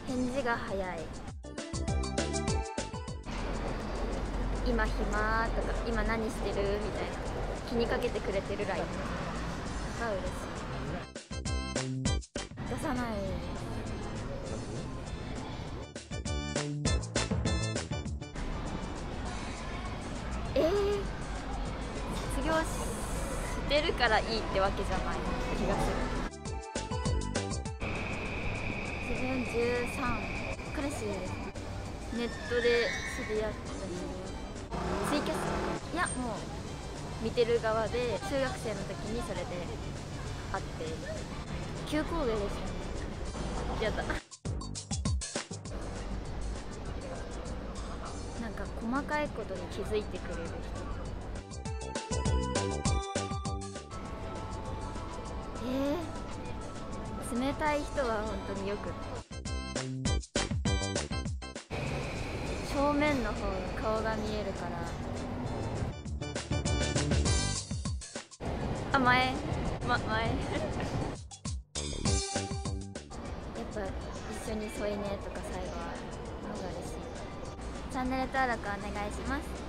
返事が早い。今暇とか今何してるみたいな気にかけてくれてる LINE が嬉しい。出さない。卒業してるからいいってわけじゃない気がする。自分13、彼氏ネットで知り合ったツイキャス、いやもう見てる側で中学生の時にそれで会って9個上ですね。やだなんか細かいことに気づいてくれる人。冷たい人は本当によく正面の方の顔が見えるから。前やっぱ一緒に添い寝とか最後はのが嬉しい。チャンネル登録お願いします。